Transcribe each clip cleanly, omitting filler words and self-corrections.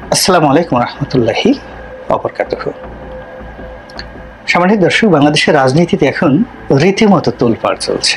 আসসালামু আলাইকুম রহমতুল্লাহি ওয়াবারাকাতুহু। সম্মানিত দর্শক, বাংলাদেশের রাজনীতিতে এখন রীতিমতো তোলপাড় চলছে।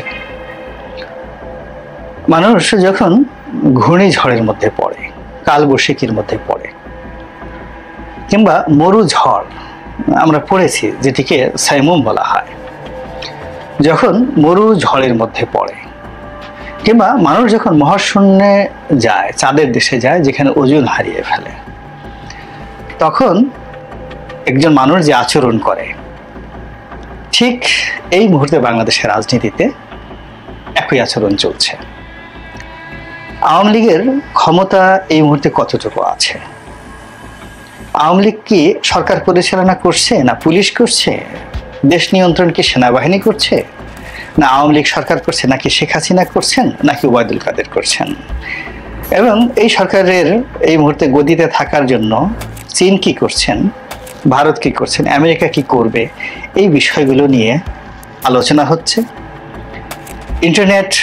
মানুষ যখন ঘূর্ণিঝড়ের মধ্যে পড়ে, কালবৈশাখীর মধ্যে পড়ে, কিংবা মরু ঝড় আমরা পড়েছি যেটিকে সাইমুম বলা হয়, যখন মরু ঝড়ের মধ্যে পড়ে, কিংবা মানুষ যখন মহাশূন্যে যায়, চাঁদের দেশে যায় যেখানে ওজন হারিয়ে ফেলে, তখন একজন মানুষ যে আচরণ করে, ঠিক এই মুহূর্তে বাংলাদেশের রাজনীতিতে একই আচরণ চলছে। আওয়ামী লীগের ক্ষমতা এই মুহূর্তে কতটুকু আছে? আওয়ামী লীগ কি সরকার পরিচালনা করছে, না পুলিশ করছে? দেশ নিয়ন্ত্রণ কি সেনাবাহিনী করছে, না আওয়ামী লীগ সরকার করছে, নাকি শেখ হাসিনা করছেন, নাকি ওবায়দুল কাদের করছেন? এবং এই সরকারের এই মুহূর্তে গদিতে থাকার জন্য চীন কি করছেন, ভারত কি করছেন, আমেরিকা কি করবে, এই বিষয়গুলো নিয়ে আলোচনা হচ্ছে। ইন্টারনেট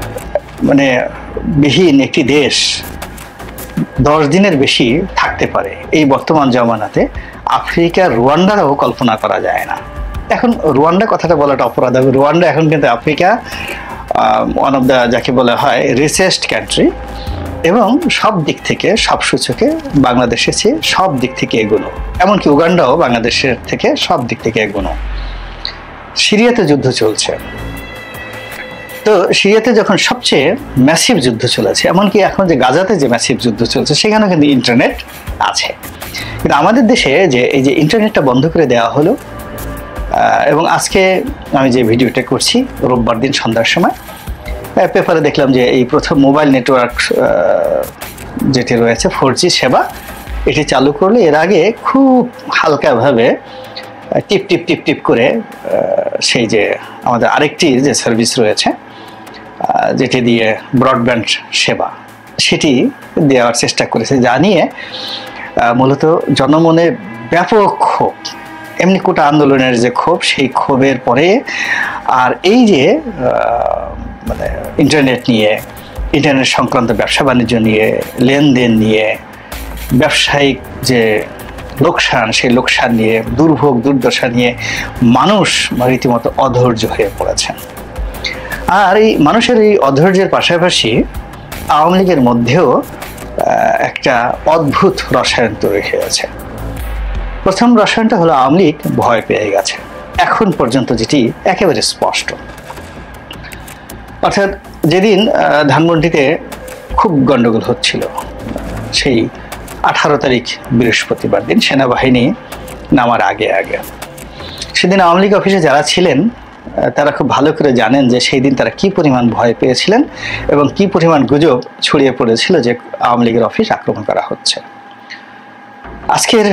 বিহীন একটি দেশ 10 দিনের বেশি থাকতে পারে এই বর্তমান জমানাতে আফ্রিকার রুয়ান্ডারও কল্পনা করা যায় না। এখন রুয়ান্ডা কথাটা বলাটা অপরাধ হবে। রুয়ান্ডা এখন কিন্তু আফ্রিকা ওয়ান অফ দ্য, যাকে বলা হয় রিচেস্ট কান্ট্রি, এবং সব দিক থেকে, সব সূচকে বাংলাদেশের চেয়ে সব দিক থেকে এগোনো। এমনকি উগান্ডাও বাংলাদেশের থেকে সব দিক থেকে এগোনো। সিরিয়াতে যুদ্ধ চলছে, তো সিরিয়াতে যখন সবচেয়ে ম্যাসিভ যুদ্ধ চলেছে, এমনকি এখন যে গাজাতে যে ম্যাসিভ যুদ্ধ চলছে, সেখানেও কিন্তু ইন্টারনেট আছে। কিন্তু আমাদের দেশে যে এই যে ইন্টারনেটটা বন্ধ করে দেওয়া হলো, এবং আজকে আমি যে ভিডিওটা করছি রোববার দিন সন্ধ্যার সময় পেপারে দেখলাম যে এই প্রথম মোবাইল নেটওয়ার্ক যেটি রয়েছে 4G সেবা, এটি চালু করলে এর আগে খুব হালকাভাবে টিপ টিপ টিপ টিপ করে সেই যে আমাদের আরেকটি যে সার্ভিস রয়েছে যেটি দিয়ে ব্রডব্যান্ড সেবা, সেটি দেওয়ার চেষ্টা করেছে, যা নিয়ে মূলত জনমনে ব্যাপক ক্ষোভ, এমনি কোটা আন্দোলনের যে ক্ষোভ, সেই ক্ষোভের পরে আর এই যে ইন্টারনেট নিয়ে, ইন্টারনেট সংক্রান্ত ব্যবসা বাণিজ্য নিয়ে, লেনদেন নিয়ে, ব্যবসায়িক যে লোকসান, সেই লোকসান নিয়ে, দুর্ভোগ দুর্দশা নিয়ে মানুষ রীতিমতো অধৈর্য হয়ে পড়েছেন। আর এই মানুষের এই অধৈর্যের পাশাপাশি আওয়ামী লীগের মধ্যেও একটা অদ্ভুত রসায়ন তৈরি হয়েছে। প্রথম রসায়নটা হলো আওয়ামী লীগ ভয় পেয়ে গেছে, এখন পর্যন্ত যেটি একেবারে স্পষ্ট। অর্থাৎ যেদিন ধানমন্ডিতে খুব গন্ডগোল হচ্ছিল, সেই 18 তারিখ বৃহস্পতিবার দিন, সেনাবাহিনী নামার আগে আগে, সেদিন আওয়ামী লীগ অফিসে যারা ছিলেন তারা খুব ভালো করে জানেন যে সেই দিন তারা কি পরিমাণ ভয় পেয়েছিলেন এবং কি পরিমাণ গুজব ছড়িয়ে পড়েছিল যে আওয়ামী লীগের অফিস আক্রমণ করা হচ্ছে। আজকের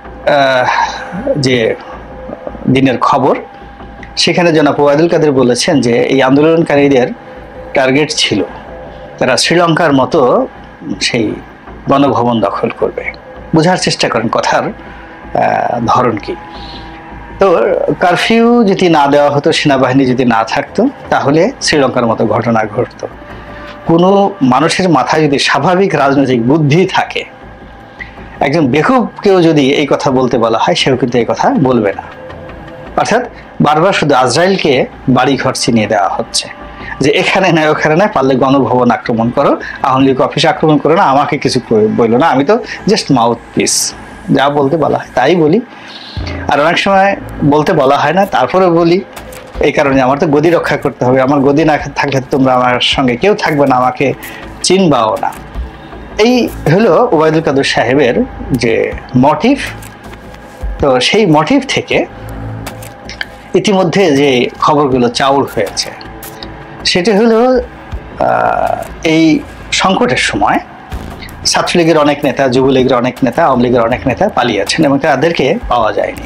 যে দিনের খবর, সেখানে জনাব ওবায়দুল কাদের বলেছেন যে এই আন্দোলনকারীদের টার্গেট ছিল তারা শ্রীলঙ্কার মতো সেই গণভবন দখল করবে। বোঝার চেষ্টা করেন কথার ধরন কি। তো কারফিউ যদি না দেওয়া হতো, সেনাবাহিনী যদি না থাকতো, তাহলে শ্রীলঙ্কার মতো ঘটনা ঘটতো। কোনো মানুষের মাথায় যদি স্বাভাবিক রাজনৈতিক বুদ্ধি থাকে, একজন বেকুবকেও যদি এই কথা বলতে বলা হয়, সেও কিন্তু এই কথা বলবে না। অর্থাৎ বারবার শুধু আজরাইলকে বাড়িঘর ছিনিয়ে দেওয়া হচ্ছে, যে এখানে নয় ওখানে নয়, পারলে গণভবন আক্রমণ করো, আওয়ামী লীগ অফিস আক্রমণ করো না, আমাকে কিছু বললো না, আমি তো জাস্ট মাউথ পিস, যা বলতে বলা হয় তাই বলি। আর অনেক সময় বলতে বলা হয় না, তারপরেও বলি, এই কারণে আমার তো গদি রক্ষা করতে হবে। আমার গদি না থাকলে তোমরা আমার সঙ্গে কেউ থাকবে না, আমাকে চিনবাও না। এই হলো ওবায়দুল কাদের সাহেবের যে মোটিভ। তো সেই মোটিভ থেকে ইতিমধ্যে যে খবরগুলো চাউর হয়েছে, সেটি হলো এই সংকটের সময় ছাত্রলীগের অনেক নেতা, যুবলীগের অনেক নেতা, আওয়ামী লীগের অনেক নেতা পালিয়েছেন এবং তাদেরকে পাওয়া যায়নি।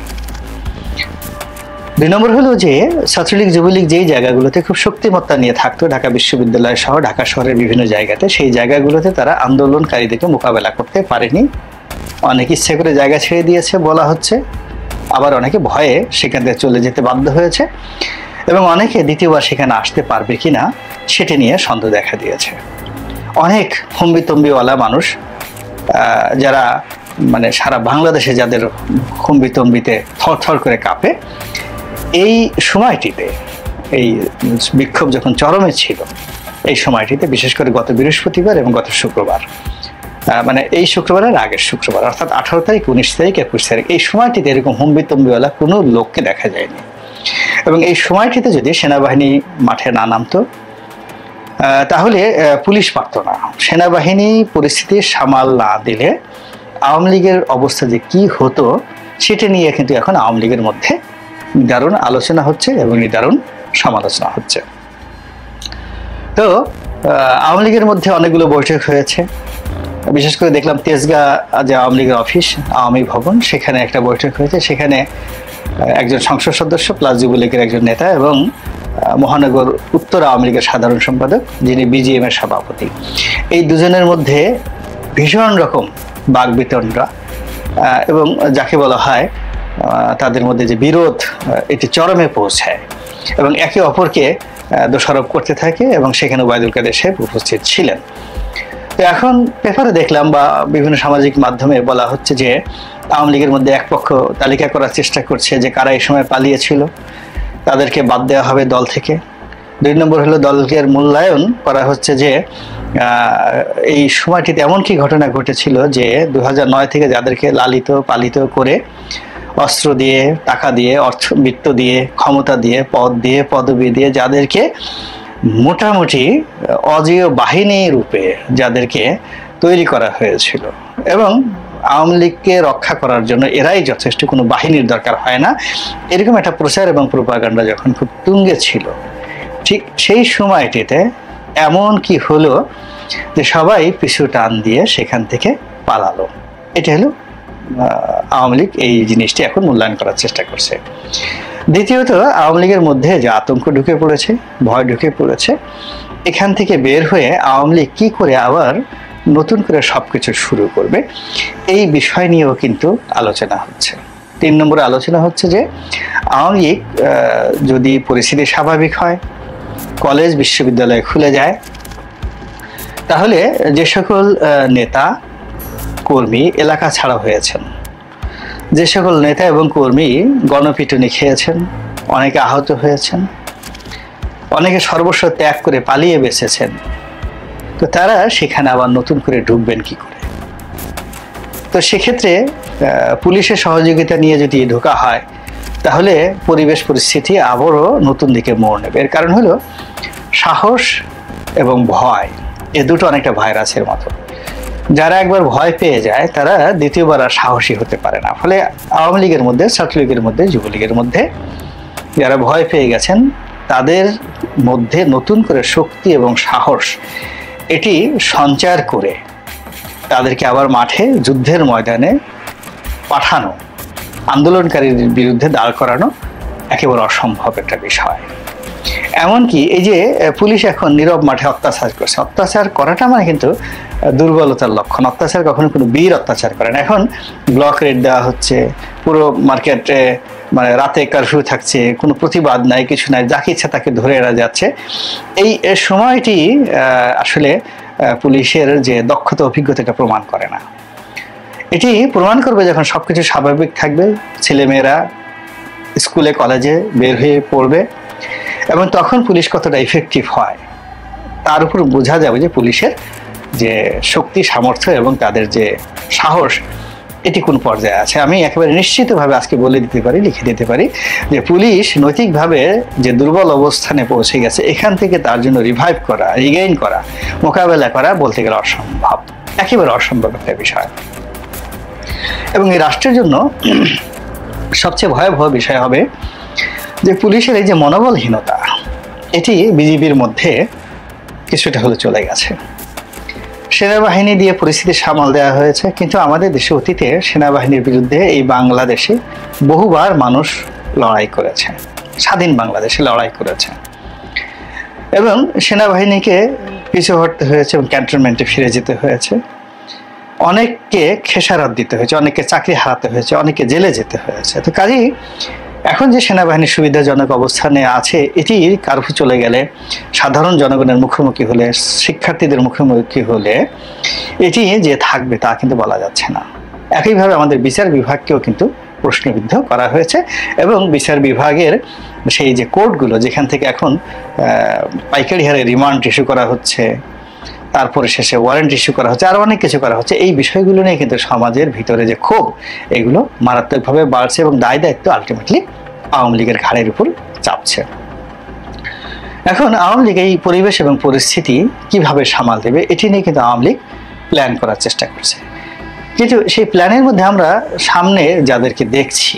2 নম্বর হলো যে ছাত্রলীগ যুবলীগ যেই জায়গাগুলোতে খুব শক্তিমত্তা নিয়ে থাকতো, ঢাকা বিশ্ববিদ্যালয় সহ ঢাকা শহরের বিভিন্ন জায়গাতে, সেই জায়গাগুলোতে তারা আন্দোলনকারীদেরকে মোকাবেলা করতে পারেনি। অনেক ইচ্ছে করে জায়গা ছেড়ে দিয়েছে বলা হচ্ছে, আবার অনেকে ভয়ে সেখান থেকে চলে যেতে বাধ্য হয়েছে, এবং অনেকে দ্বিতীয়বার সেখানে আসতে পারবে কিনা সেটি নিয়ে সন্দেহ দেখা দিয়েছে। অনেক হম্বিতম্বিওয়ালা মানুষ যারা মানে সারা বাংলাদেশে যাদের খুম্বিতম্বিতে থরথর করে কাঁপে, এই সময়টিতে এই বিক্ষোভ যখন চরমে ছিল, এই সময়টিতে বিশেষ করে গত বৃহস্পতিবার এবং গত শুক্রবার, মানে এই শুক্রবারের আগের শুক্রবার অর্থাৎ 18 তারিখ, 19 তারিখ, 21 তারিখ, এই সময়টিতে এরকম হুম্বিতম্বিওয়ালা কোনো লোককে দেখা যায়নি। এবং এই সময়টিতে যদি সেনাবাহিনী মাঠে না নামতো তাহলে পুলিশ পারত না। সেনাবাহিনী পরিস্থিতি সামাল না দিলে আওয়ামী লীগের অবস্থা যে কি হতো সেটা নিয়ে কিন্তু এখন আওয়ামী লীগের মধ্যে নিদারুণ আলোচনা হচ্ছে এবং নিদারুণ সমালোচনা হচ্ছে। তো আওয়ামী লীগের মধ্যে অনেকগুলো বৈঠক হয়েছে। বিশেষ করে দেখলাম তেজগাঁ যে আওয়ামী লীগের অফিস, আওয়ামী ভবন, সেখানে একটা বৈঠক হয়েছে। সেখানে একজন সংসদ সদস্য প্লাস যুবলীগের একজন নেতা এবং মহানগর উত্তর আওয়ামী লীগের সাধারণ সম্পাদক, যিনি বিজিএম এর সভাপতি, এই দুজনের মধ্যে ভীষণ রকম বাকবিতণ্ডা এবং যাকে বলা হয় তাদের মধ্যে যে বিরোধ, এটি চরমে পৌঁছায় এবং একে অপরকে দোষারোপ করতে থাকে এবং সেখানে ওবায়দুল কাদের সাহেব উপস্থিত ছিলেন। তো এখন পেপারে দেখলাম বা বিভিন্ন সামাজিক মাধ্যমে বলা হচ্ছে যে আওয়ামী লীগের মধ্যে এক পক্ষ তালিকা করার চেষ্টা করছে যে কারা এই সময় পালিয়েছিল, তাদেরকে বাদ দেওয়া হবে দল থেকে। 2 নম্বর হলো দলের মূল্যায়ন করা হচ্ছে যে এই সময়টিতে এমন কি ঘটনা ঘটেছিল যে 2009 থেকে যাদেরকে লালিত পালিত করে অস্ত্র দিয়ে, টাকা দিয়ে, অর্থবিত্ত দিয়ে, ক্ষমতা দিয়ে, পদ দিয়ে, পদবি দিয়ে যাদেরকে মোটামুটি অজেয় বাহিনী রূপে যাদেরকে তৈরি করা হয়েছিল এবং আওয়ামী লীগকে রক্ষা করার জন্য এরাই যথেষ্ট, কোনো বাহিনীর দরকার হয় না, এরকম একটা প্রচার এবং প্রোপাগান্ডা যখন খুব তুঙ্গে ছিল, ঠিক সেই সময়টিতে এমন কি হলো যে সবাই পিছু টান দিয়ে সেখান থেকে পালালো। এটা হলো আওয়ামী লীগ এই জিনিসটি এখন মূল্যায়ন করার চেষ্টা করছে। দ্বিতীয়ত, আওয়ামী লীগের মধ্যে যে আতঙ্ক ঢুকে পড়েছে, ভয় ঢুকে পড়েছে, এখান থেকে বের হয়ে আওয়ামী লীগ কি করে আবার নতুন করে সবকিছু শুরু করবে, এই বিষয় নিয়েও কিন্তু আলোচনা হচ্ছে। 3 নম্বরে আলোচনা হচ্ছে যে আওয়ামী লীগ যদি পরিস্থিতি স্বাভাবিক হয়, কলেজ বিশ্ববিদ্যালয় খুলে যায়, তাহলে যে সকল নেতা কর্মী এলাকা ছাড়া হয়েছেন, যে সকল নেতা এবং কর্মী গণপিটুনি খেয়েছেন, অনেকে আহত হয়েছেন, অনেকে সর্বস্ব ত্যাগ করে পালিয়ে বেঁচেছেন, তো তারা সেখানে আবার নতুন করে ঢুকবেন কি করে? তো সেক্ষেত্রে পুলিশের সহযোগিতা নিয়ে যদি ঢোকা হয় তাহলে পরিবেশ পরিস্থিতি আবারও নতুন দিকে মোড় নেবে। এর কারণ হলো সাহস এবং ভয়, এ দুটো অনেকটা ভাইরাসের মতো। যারা একবার ভয় পেয়ে যায় তারা দ্বিতীয়বার আর সাহসী হতে পারে না। ফলে আওয়ামী লীগের মধ্যে, ছাত্রলীগের মধ্যে, যুবলীগের মধ্যে যারা ভয় পেয়ে গেছেন তাদের মধ্যে নতুন করে শক্তি এবং সাহস এটি সঞ্চার করে তাদেরকে আবার মাঠে যুদ্ধের ময়দানে পাঠানো, আন্দোলনকারীর বিরুদ্ধে দাঁড় করানো একেবারে অসম্ভব একটা বিষয়। এমনকি এই যে পুলিশ এখন নীরব মাঠে অত্যাচার করছে, অত্যাচার করাটা মানে কিন্তু দুর্বলতার লক্ষণ। অত্যাচার কখনো কোনো বীর অত্যাচার করে না। এখন ব্লক রেড দেওয়া হচ্ছে, পুরো মার্কেটে মানে রাতে কারফিউ থাকছে, কোনো প্রতিবাদ নাই, কিছু নাই, যাকে ইচ্ছা তাকে ধরে এরা যাচ্ছে। এই সময়টি আসলে পুলিশের যে দক্ষতা, অভিজ্ঞতাটা প্রমাণ করে না। এটি প্রমাণ করবে যখন সবকিছু স্বাভাবিক থাকবে, ছেলেমেয়েরা স্কুলে কলেজে বের হয়ে পড়বে এবং তখন পুলিশ কতটা ইফেক্টিভ হয় তার উপর বোঝা যাবে যে পুলিশের যে শক্তি, সামর্থ্য এবং তাদের যে সাহস এটি কোন পর্যায়ে আছে। আমি একেবারে নিশ্চিতভাবে আজকে বলে দিতে পারি, লিখে দিতে পারি যে পুলিশ নৈতিকভাবে যে দুর্বল অবস্থানে পৌঁছে গেছে, এখান থেকে তার জন্য রিভাইভ করা, রিগেইন করা, মোকাবেলা করা বলতে গেলে অসম্ভব, একেবারে অসম্ভব একটা বিষয়। এবং এই রাষ্ট্রের জন্য সবচেয়ে ভয়াবহ বিষয় হবে যে পুলিশের এই যে মনোবলহীনতা, এটি বিজিবির মধ্যে কিছুটা হলে চলে গেছে। সেনাবাহিনী দিয়ে পরিস্থিতি সামাল দেওয়া হয়েছে, কিন্তু আমাদের দেশে অতীতে সেনাবাহিনীর বিরুদ্ধে এই বাংলাদেশে বহুবার মানুষ লড়াই করেছে, স্বাধীন বাংলাদেশে লড়াই করেছে এবং সেনাবাহিনীকে পিছু হটতে হয়েছে এবং ক্যান্টনমেন্টে ফিরে যেতে হয়েছে। অনেককে খেসারত দিতে হয়েছে, অনেককে চাকরি হারাতে হয়েছে, অনেককে জেলে যেতে হয়েছে। তো কাজেই এখন যে সেনাবাহিনী সুবিধাজনক অবস্থানে আছে, এটি কারফিউ চলে গেলে, সাধারণ জনগণের মুখোমুখি হলে, শিক্ষার্থীদের মুখোমুখি হলে এটি যে থাকবে তা কিন্তু বলা যাচ্ছে না। একইভাবে আমাদের বিচার বিভাগকেও কিন্তু প্রশ্নবিদ্ধ করা হয়েছে, এবং বিচার বিভাগের সেই যে কোর্টগুলো যেখান থেকে এখন পাইকারি হারে রিমান্ড ইস্যু করা হচ্ছে, তারপরে শেষে ওয়ারেন্ট ইস্যু করা হচ্ছে, আরো অনেক কিছু করা হচ্ছে, এই বিষয়গুলো নিয়ে কিন্তু সমাজের ভিতরে যে ক্ষোভ এগুলো মারাত্মকভাবে বাড়ছে এবং দায় দায়িত্ব আলটিমেটলি আওয়ামী লীগের ঘাড়ের উপর চাপছে। এখন আওয়ামী লীগ এই পরিবেশ এবং পরিস্থিতি কিভাবে সামাল দেবে এটি নিয়ে কিন্তু আওয়ামী লীগ প্ল্যান করার চেষ্টা করছে, কিন্তু সেই প্ল্যানের মধ্যে আমরা সামনে যাদেরকে দেখছি,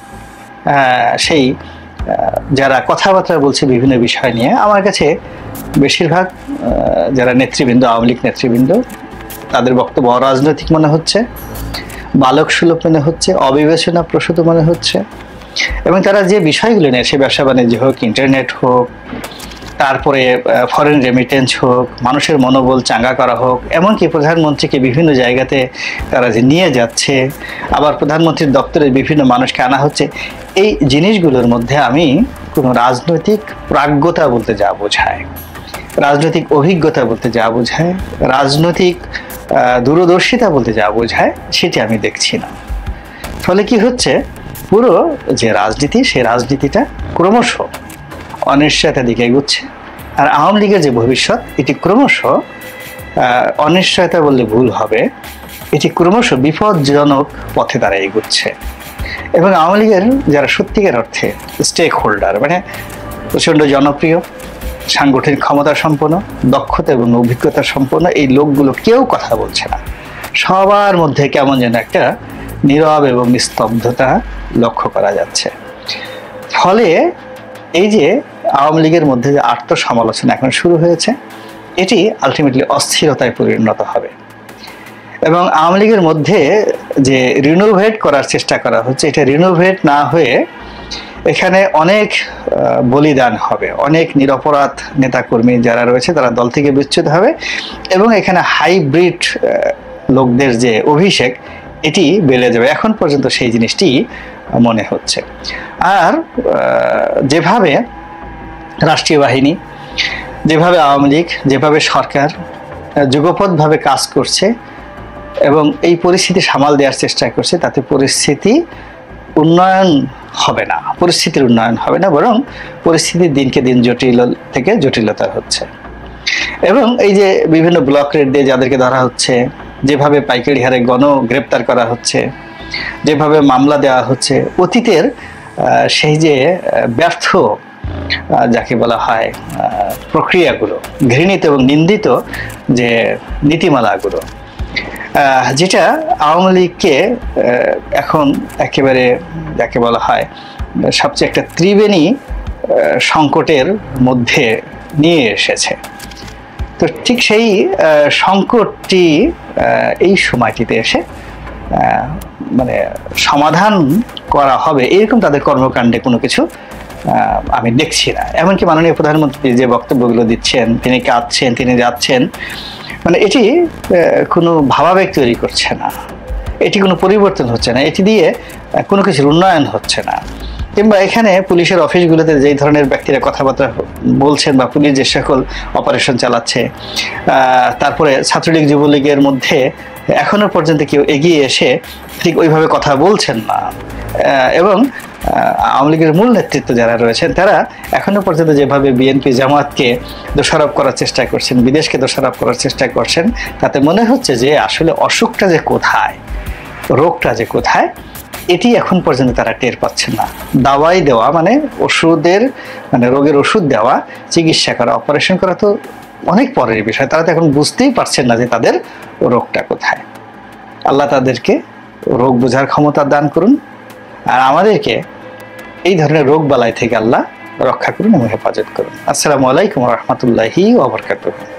সেই যারা কথাবার্তা বলছে বিভিন্ন বিষয় নিয়ে, আমার কাছে বেশিরভাগ যারা নেতৃবৃন্দ, আওয়ামী লীগ নেতৃবৃন্দ, তাদের বক্তব্য অরাজনৈতিক মনে হচ্ছে, বালক সুলভ মনে হচ্ছে, অবিবেচনা প্রসূত মনে হচ্ছে, এবং তারা যে বিষয়গুলো নিয়ে, সে ব্যবসা বাণিজ্য হোক, ইন্টারনেট হোক, তারপরে ফরেন রেমিটেন্স হোক, মানুষের মনোবল চাঙ্গা করা হোক, এমনকি প্রধানমন্ত্রীকে বিভিন্ন জায়গাতে তারা যে নিয়ে যাচ্ছে, আবার প্রধানমন্ত্রীর দপ্তরে বিভিন্ন মানুষকে আনা হচ্ছে, এই জিনিসগুলোর মধ্যে আমি কোনো রাজনৈতিক প্রাজ্ঞতা বলতে যা বোঝায়, রাজনৈতিক অভিজ্ঞতা বলতে যা বোঝায়, রাজনৈতিক দূরদর্শিতা বলতে যা বোঝায়, সেটি আমি দেখছি না। ফলে কি হচ্ছে, পুরো যে রাজনীতি, সেই রাজনীতিটা ক্রমশ অনিশ্চয়তার দিকে এগোচ্ছে, আর আওয়ামী লীগের যে ভবিষ্যৎ, এটি ক্রমশ অনিশ্চয়তা বললে ভুল হবে, এটি ক্রমশ বিপজ্জনক পথে তারা এগোচ্ছে। এবং আওয়ামী লীগের যারা সত্যিকার অর্থে স্টেক হোল্ডার, মানে প্রচণ্ড জনপ্রিয়, সাংগঠনিক ক্ষমতা সম্পন্ন, দক্ষতা এবং অভিজ্ঞতা সম্পন্ন এই লোকগুলো কেউ কথা বলছে না, সবার মধ্যে কেমন যেন একটা নীরব এবং নিস্তব্ধতা লক্ষ্য করা যাচ্ছে। ফলে এই যে আওয়ামী লীগের মধ্যে যে আত্মসমালোচনা এখন শুরু হয়েছে, এটি আলটিমেটলি অস্থিরতায় পরিণত হবে, এবং আওয়ামী লীগের মধ্যে যে রিনোভেট করার চেষ্টা করা হচ্ছে, এটা রিনোভেট না হয়ে এখানে অনেক বলিদান হবে, অনেক নিরপরাধ নেতাকর্মী যারা রয়েছে তারা দল থেকে বিচ্যুত হবে, এবং এখানে হাইব্রিড লোকদের যে অভিষেক এটি বেড়ে যাবে। এখন পর্যন্ত সেই জিনিসটি মনে হচ্ছে। আর যেভাবে রাষ্ট্রীয় বাহিনী, যেভাবে আওয়ামী লীগ, যেভাবে সরকার যুগপৎভাবে কাজ করছে এবং এই পরিস্থিতি সামাল দেওয়ার চেষ্টা করছে, তাতে পরিস্থিতির উন্নয়ন হবে না, বরং পরিস্থিতি দিনকে দিন জটিল থেকে জটিলতার হচ্ছে। এবং এই যে বিভিন্ন ব্লক রেড দিয়ে যাদেরকে ধরা হচ্ছে, যেভাবে পাইকারি হারে গ্রেপ্তার করা হচ্ছে, যেভাবে মামলা দেওয়া হচ্ছে, অতীতের সেই যে ব্যর্থ যাকে বলা হয় প্রক্রিয়াগুলো, ঘৃণিত এবং নিন্দিত যে নীতিমালাগুলো, যেটা আওয়ামী লীগকে এখন একেবারে যাকে বলা হয় সবচেয়ে একটা ত্রিবেণী সংকটের মধ্যে নিয়ে এসেছে। তো ঠিক সেই সংকটটি এই সময়টিতে এসে মানে সমাধান করা হবে এরকম তাদের কর্মকাণ্ডে কোনো কিছু আমি দেখছি না। এমনকি মাননীয় প্রধানমন্ত্রী যে বক্তব্যগুলো দিচ্ছেন, তিনি কাঁদছেন, তিনি যাচ্ছেন, মানে এটি কোনো ভাবাবেগ তৈরি করছে না, এটি কোনো পরিবর্তন হচ্ছে না, এটি দিয়ে কোনো কিছুর উন্নয়ন হচ্ছে না। কিংবা এখানে পুলিশের অফিসগুলোতে যেই ধরনের ব্যক্তিরা কথাবার্তা বলছেন বা পুলিশ যে সকল অপারেশন চালাচ্ছে, তারপরে ছাত্রলীগ যুবলীগের মধ্যে এখনো পর্যন্ত কেউ এগিয়ে এসে ঠিক ওইভাবে কথা বলছেন না, এবং আওয়ামী লীগের মূল নেতৃত্ব যারা রয়েছেন তারা এখনো পর্যন্ত যেভাবে বিএনপি জামাতকে দোষারোপ করার চেষ্টা করছেন, বিদেশকে দোষারোপ করার চেষ্টা করছেন, তাতে মনে হচ্ছে যে আসলে অসুখটা যে কোথায়, রোগটা যে কোথায়, এটি এখন পর্যন্ত তারা টের পাচ্ছেন না। দাওয়াই দেওয়া মানে ওষুধের মানে রোগের ওষুধ দেওয়া, চিকিৎসা করা, অপারেশন করা তো অনেক পরের বিষয়, তারা তো এখন বুঝতেই পারছেন না যে তাদের রোগটা কোথায়। আল্লাহ তাদেরকে রোগ বোঝার ক্ষমতা দান করুন, আর আমাদেরকে এই ধরনের রোগ বালাই থেকে আল্লাহ রক্ষা করুন এবং হেফাজত করুন। আসসালামু আলাইকুম ওয়া রাহমাতুল্লাহি ওয়া বারাকাতুহু।